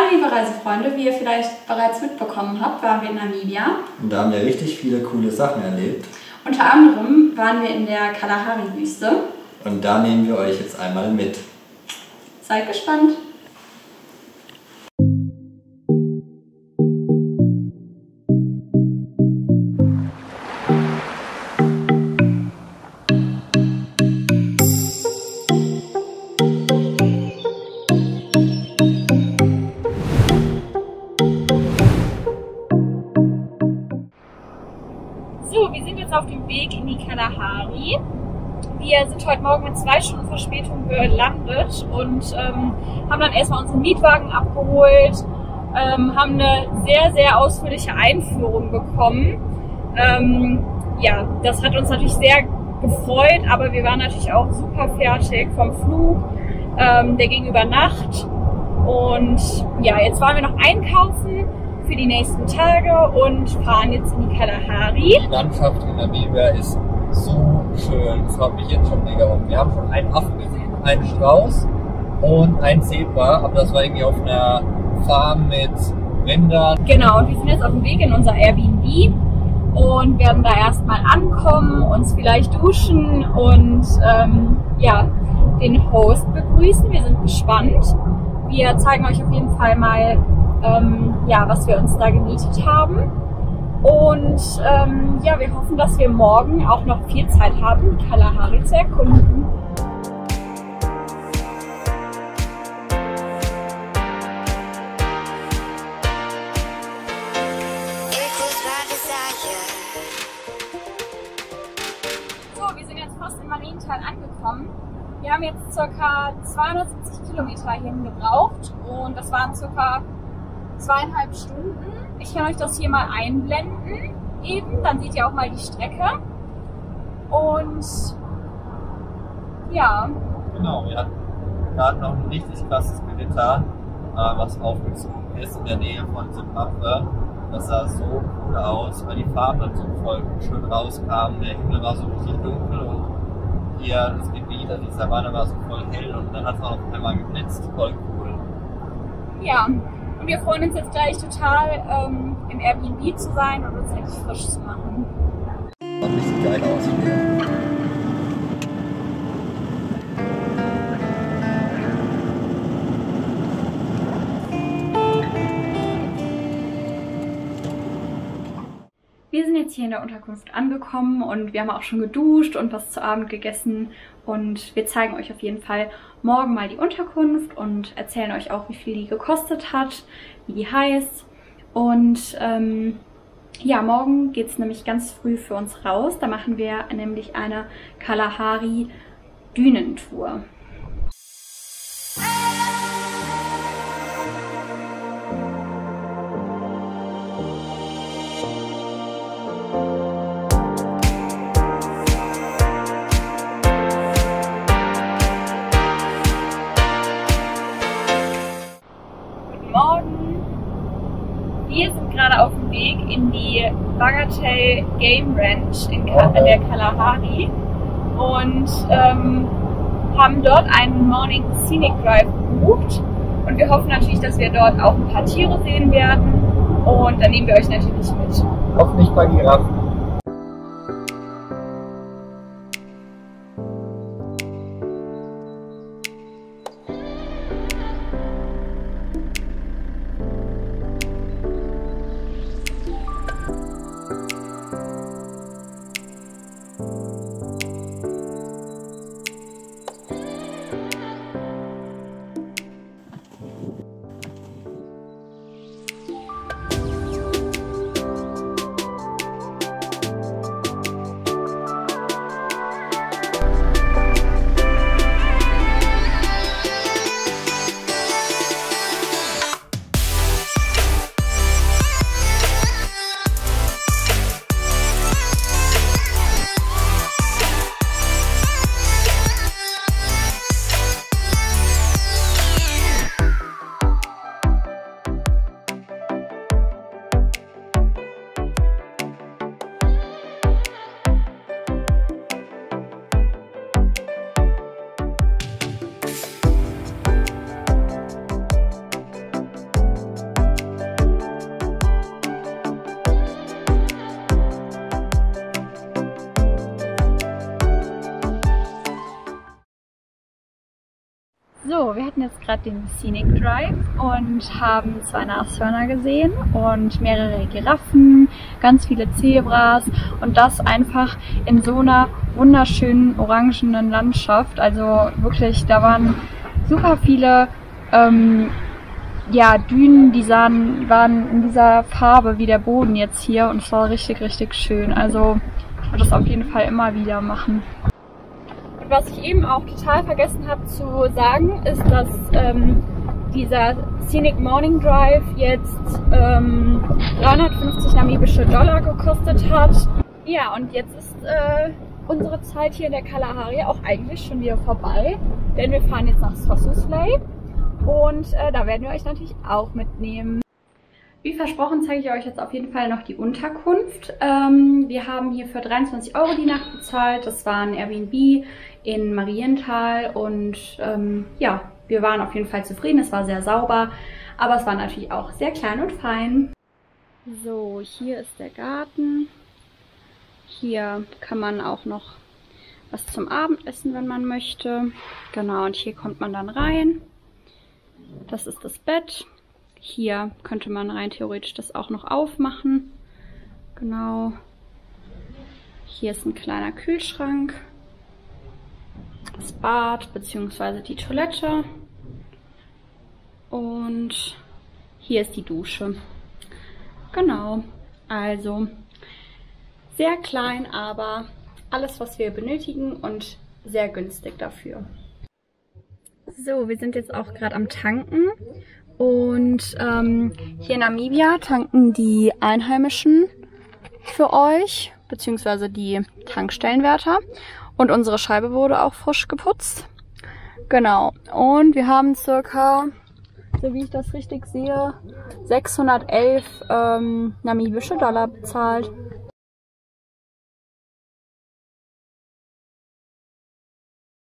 liebe Reisefreunde, wie ihr vielleicht bereits mitbekommen habt, waren wir in Namibia. Und da haben wir richtig viele coole Sachen erlebt. Unter anderem waren wir in der Kalahari-Wüste. Und da nehmen wir euch jetzt einmal mit. Seid gespannt! So, wir sind jetzt auf dem Weg in die Kalahari. Wir sind heute Morgen mit 2 Stunden Verspätung gelandet und haben dann erstmal unseren Mietwagen abgeholt, haben eine sehr, sehr ausführliche Einführung bekommen. Ja, das hat uns natürlich sehr gefreut, aber wir waren natürlich auch super fertig vom Flug, der ging über Nacht. Und ja, jetzt waren wir noch einkaufen für die nächsten Tage und fahren jetzt in die Kalahari. Die Landschaft in Namibia ist so schön, das haut mich jetzt schon mega um. Wir haben schon einen Affen gesehen, einen Strauß und ein Zebra, aber das war irgendwie auf einer Farm mit Rindern. Genau, und wir sind jetzt auf dem Weg in unser Airbnb und werden da erstmal ankommen, uns vielleicht duschen und ja, den Host begrüßen. Wir sind gespannt. Wir zeigen euch auf jeden Fall mal, ja, was wir uns da gemietet haben. Und ja, wir hoffen, dass wir morgen auch noch viel Zeit haben, die Kalahari zu erkunden. So, wir sind jetzt fast in Marienthal angekommen. Wir haben jetzt ca. 270 Kilometer hierhin gebraucht und das waren ca. 2,5 Stunden. Ich kann euch das hier mal einblenden, eben, dann seht ihr auch mal die Strecke. Und ja. Genau, wir hatten gerade noch ein richtig krasses Gewitter, was aufgezogen ist in der Nähe von Zimbabwe. Das sah so cool aus, weil die Farben dann so voll schön rauskamen. Der Himmel war so richtig dunkel und hier das Gebiet, also die Savanne war so voll hell und dann hat es auch auf einmal geblitzt. Voll cool. Ja. Und wir freuen uns jetzt gleich total, im Airbnb zu sein und uns endlich frisch zu machen. Sieht richtig geil aus hier. Wir sind jetzt hier in der Unterkunft angekommen und wir haben auch schon geduscht und was zu Abend gegessen. Und wir zeigen euch auf jeden Fall morgen mal die Unterkunft und erzählen euch auch, wie viel die gekostet hat, wie die heißt. Und ja, morgen geht es nämlich ganz früh für uns raus. Da machen wir nämlich eine Kalahari-Dünentour. Morgen. Wir sind gerade auf dem Weg in die Bagatelle Game Ranch in der Kalahari und haben dort einen Morning Scenic Drive gebucht und wir hoffen natürlich, dass wir dort auch ein paar Tiere sehen werden und dann nehmen wir euch natürlich mit. Hoffentlich ein paar Giraffen. So, wir hatten jetzt gerade den Scenic Drive und haben 2 Nashörner gesehen und mehrere Giraffen, ganz viele Zebras und das einfach in so einer wunderschönen orangenen Landschaft. Also wirklich, da waren super viele ja, Dünen, die waren in dieser Farbe wie der Boden jetzt hier und es war richtig, richtig schön. Also ich würde das auf jeden Fall immer wieder machen. Was ich eben auch total vergessen habe zu sagen, ist, dass dieser Scenic Morning Drive jetzt 350 namibische Dollar gekostet hat. Ja, und jetzt ist unsere Zeit hier in der Kalahari auch eigentlich schon wieder vorbei, denn wir fahren jetzt nach Sossusvlei und da werden wir euch natürlich auch mitnehmen. Wie versprochen zeige ich euch jetzt auf jeden Fall noch die Unterkunft. Wir haben hier für 23 € die Nacht bezahlt. Das war ein Airbnb in Marienthal und ja, wir waren auf jeden Fall zufrieden. Es war sehr sauber, aber es war natürlich auch sehr klein und fein. So, hier ist der Garten. Hier kann man auch noch was zum Abendessen, wenn man möchte. Genau, und hier kommt man dann rein. Das ist das Bett. Hier könnte man rein theoretisch das auch noch aufmachen. Genau. Hier ist ein kleiner Kühlschrank. Das Bad bzw. die Toilette. Und hier ist die Dusche. Genau. Also sehr klein, aber alles, was wir benötigen und sehr günstig dafür. So, wir sind jetzt auch gerade am Tanken. Und hier in Namibia tanken die Einheimischen für euch, beziehungsweise die Tankstellenwärter. Und unsere Scheibe wurde auch frisch geputzt. Genau. Und wir haben circa, so wie ich das richtig sehe, 611 namibische Dollar bezahlt.